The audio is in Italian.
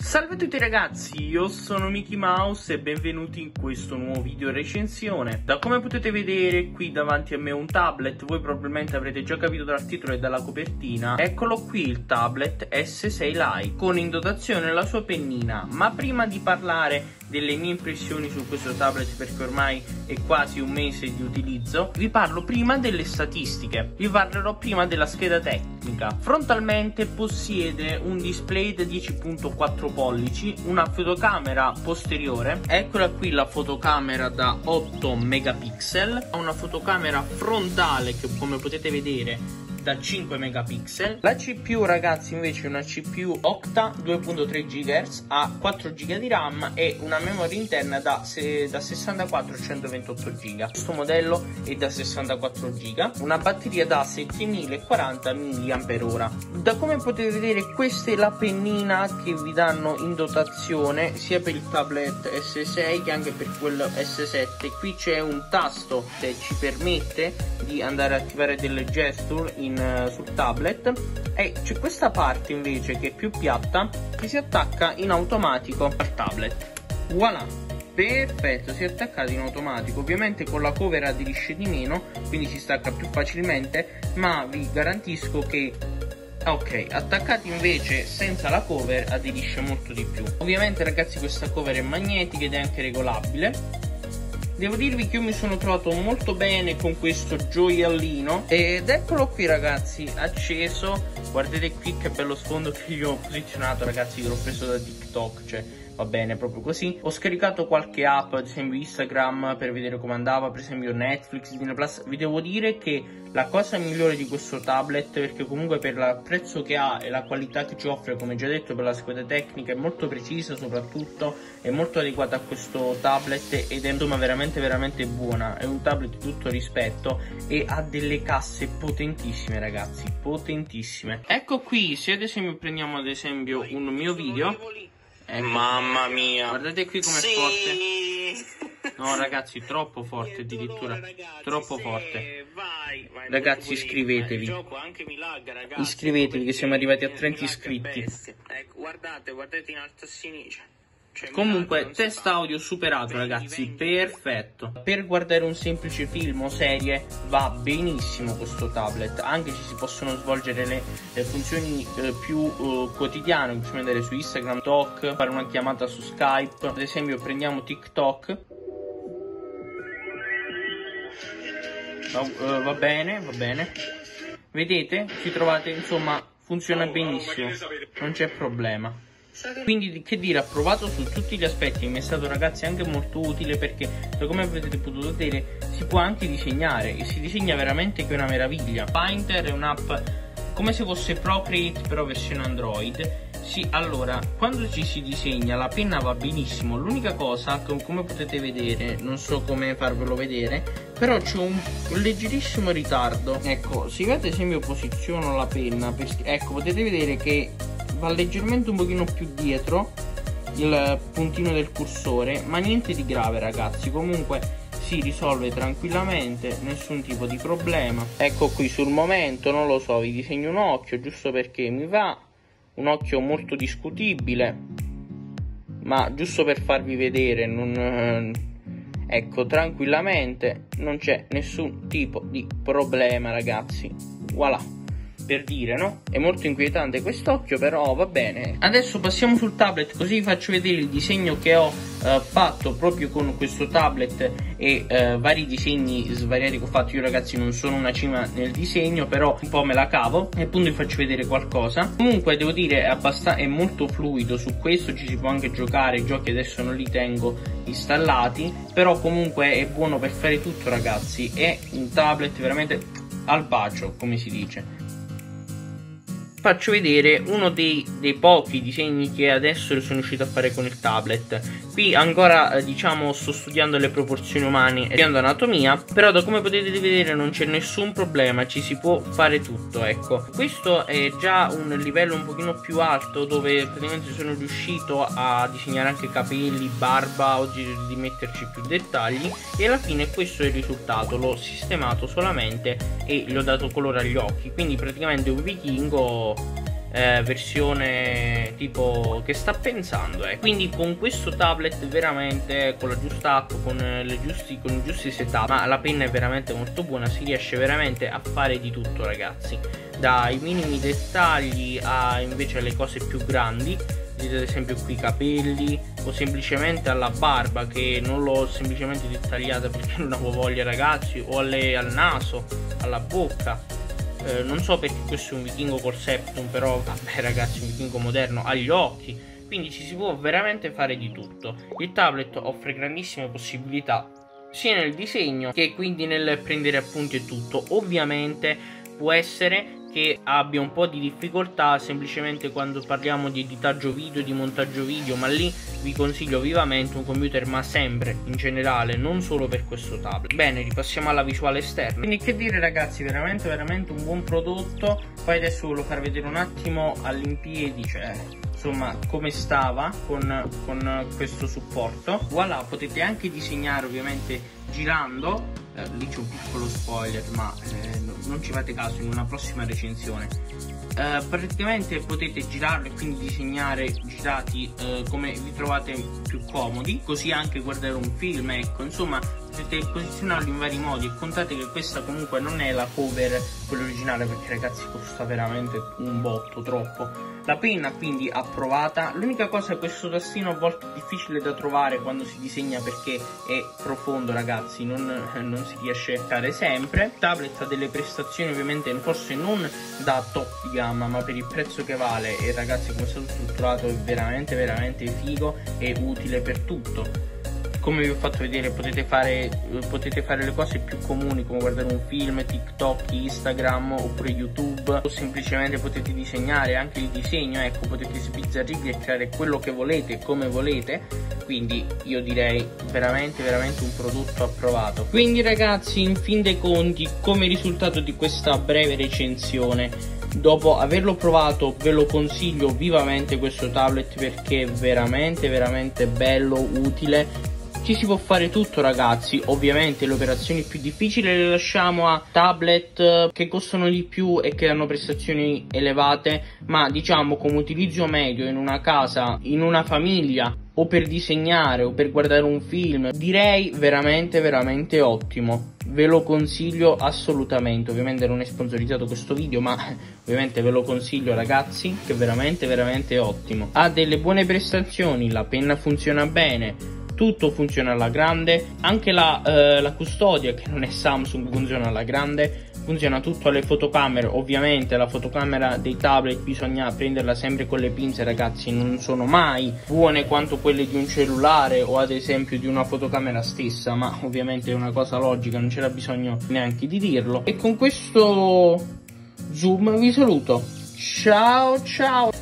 Salve a tutti ragazzi, io sono Mickey Mouse e benvenuti in questo nuovo video recensione. Da come potete vedere qui davanti a me un tablet, voi probabilmente avrete già capito dal titolo e dalla copertina. Eccolo qui il tablet S6 Lite con in dotazione la sua pennina. Ma prima di parlare delle mie impressioni su questo tablet, perché ormai è quasi un mese di utilizzo, vi parlo prima delle statistiche. Vi parlerò prima della scheda tecnica. Frontalmente possiede un display da 10.4 pollici, una fotocamera posteriore, eccola qui la fotocamera da 8 megapixel, una fotocamera frontale che come potete vedere da 5 megapixel. La CPU ragazzi invece è una CPU Octa 2.3 GHz, ha 4 GB di RAM e una memoria interna da 64 a 128 GB. Questo modello è da 64 GB, una batteria da 7040 mAh. Da come potete vedere questa è la pennina che vi danno in dotazione sia per il tablet S6 che anche per quello S7. Qui c'è un tasto che ci permette di andare a attivare delle gesture sul tablet e c'è questa parte invece che è più piatta che si attacca in automatico al tablet. Voilà, perfetto, si è attaccato in automatico. Ovviamente con la cover aderisce di meno, quindi si stacca più facilmente, ma vi garantisco che ok, attaccati invece senza la cover aderisce molto di più. Ovviamente ragazzi questa cover è magnetica ed è anche regolabile. Devo dirvi che io mi sono trovato molto bene con questo gioiellino ed eccolo qui ragazzi, acceso. Guardate qui che bello sfondo che io ho posizionato ragazzi, che l'ho preso da TikTok, cioè va bene proprio così. Ho scaricato qualche app, ad esempio Instagram, per vedere come andava, per esempio Netflix, Disney Plus. Vi devo dire che la cosa migliore di questo tablet, perché comunque per il prezzo che ha e la qualità che ci offre, come già detto, per la scheda tecnica è molto precisa, soprattutto è molto adeguata a questo tablet ed è insomma veramente buona. È un tablet di tutto rispetto e ha delle casse potentissime ragazzi, potentissime. Ecco qui, se ad esempio prendiamo ad esempio un mio video, ecco, mamma mia, guardate qui com'è forte. No ragazzi, troppo forte addirittura, troppo forte. Ragazzi iscrivetevi, iscrivetevi che siamo arrivati a 30 iscritti. Ecco, guardate in alto a sinistra. Comunque test audio superato ragazzi, perfetto. Per guardare un semplice film o serie va benissimo questo tablet. Anche ci si possono svolgere le funzioni più quotidiane, possiamo andare su Instagram, TikTok, fare una chiamata su Skype. Ad esempio prendiamo TikTok. Va bene. Vedete? Ci trovate, insomma, funziona benissimo, non c'è problema. Quindi che dire, approvato su tutti gli aspetti. Mi è stato ragazzi anche molto utile perché da come avete potuto vedere si può anche disegnare e si disegna veramente che è una meraviglia. Painter è un'app come se fosse Procreate però versione Android. Sì, allora, quando ci si disegna la penna va benissimo. L'unica cosa che come potete vedere, non so come farvelo vedere, però c'è un leggerissimo ritardo. Ecco, se io ad esempio posiziono la penna ecco, potete vedere che va leggermente un pochino più dietro il puntino del cursore, ma niente di grave ragazzi. Comunque si risolve tranquillamente, nessun tipo di problema. Ecco qui sul momento, non lo so, vi disegno un occhio giusto perché mi va. Un occhio molto discutibile, ma giusto per farvi vedere, ecco, tranquillamente non c'è nessun tipo di problema ragazzi. Voilà, per dire, no? È molto inquietante quest'occhio, però va bene. Adesso passiamo sul tablet, così vi faccio vedere il disegno che ho fatto proprio con questo tablet e vari disegni svariati che ho fatto. Io ragazzi non sono una cima nel disegno, però un po' me la cavo e appunto vi faccio vedere qualcosa. Comunque devo dire è molto fluido su questo, ci si può anche giocare. I giochi adesso non li tengo installati, però comunque è buono per fare tutto ragazzi. È un tablet veramente al bacio, come si dice. Faccio vedere uno dei pochi disegni che adesso sono riuscito a fare con il tablet. Qui ancora diciamo sto studiando le proporzioni umane e studiando anatomia, però da come potete vedere non c'è nessun problema, ci si può fare tutto, ecco. Questo è già un livello un pochino più alto, dove praticamente sono riuscito a disegnare anche capelli, barba, oggi di metterci più dettagli, e alla fine questo è il risultato. L'ho sistemato solamente e gli ho dato colore agli occhi, quindi praticamente un vichingo versione tipo che sta pensando, quindi con questo tablet veramente, con la giusta app, con i giusti setup, ma la penna è veramente molto buona, si riesce veramente a fare di tutto, ragazzi, dai minimi dettagli a invece alle cose più grandi. Vedete ad esempio qui i capelli, o semplicemente alla barba, che non l'ho semplicemente dettagliata perché non avevo voglia, ragazzi, o al naso, alla bocca. Non so perché questo è un vichingo col septum, però vabbè ragazzi, un vichingo moderno, agli occhi. Quindi ci si può veramente fare di tutto. Il tablet offre grandissime possibilità sia nel disegno che quindi nel prendere appunti e tutto. Ovviamente può essere che abbia un po' di difficoltà semplicemente quando parliamo di editaggio video, di montaggio video, ma lì vi consiglio vivamente un computer, ma sempre in generale, non solo per questo tablet. Bene, ripassiamo alla visuale esterna. Quindi che dire ragazzi, veramente un buon prodotto. Poi adesso ve lo farò vedere un attimo all'impiedi, cioè insomma come stava con questo supporto. Voilà, potete anche disegnare ovviamente girando. Lì c'è un piccolo spoiler, ma non ci fate caso, in una prossima recensione. Praticamente potete girarlo e quindi disegnare girati come vi trovate più comodi, così anche guardare un film, ecco, insomma potete posizionarlo in vari modi. E contate che questa comunque non è la cover, quella originale, perché ragazzi costa veramente un botto, troppo. La penna quindi approvata. L'unica cosa è che questo tastino a volte è difficile da trovare quando si disegna perché è profondo, ragazzi, non si riesce a fare sempre. Il tablet ha delle prestazioni ovviamente forse non da top di gamma, ma per il prezzo che vale, e ragazzi come è stato strutturato è veramente figo e utile per tutto. Come vi ho fatto vedere potete fare le cose più comuni, come guardare un film, TikTok, Instagram oppure YouTube, o semplicemente potete disegnare. Anche il disegno, ecco, potete sbizzarrirvi e creare quello che volete come volete. Quindi io direi veramente un prodotto approvato. Quindi ragazzi, in fin dei conti, come risultato di questa breve recensione, dopo averlo provato ve lo consiglio vivamente questo tablet, perché è veramente bello, utile. Ci si può fare tutto, ragazzi. Ovviamente le operazioni più difficili le lasciamo a tablet che costano di più e che hanno prestazioni elevate, ma diciamo come utilizzo medio in una casa, in una famiglia, o per disegnare o per guardare un film, direi veramente ottimo. Ve lo consiglio assolutamente. Ovviamente non è sponsorizzato questo video, ma ovviamente ve lo consiglio, ragazzi, che è veramente ottimo. Ha delle buone prestazioni, la penna funziona bene, tutto funziona alla grande, anche la custodia, che non è Samsung, funziona alla grande, funziona tutto alle fotocamere. Ovviamente la fotocamera dei tablet bisogna prenderla sempre con le pinze, ragazzi, non sono mai buone quanto quelle di un cellulare o ad esempio di una fotocamera stessa, ma ovviamente è una cosa logica, non c'era bisogno neanche di dirlo. E con questo zoom vi saluto, ciao.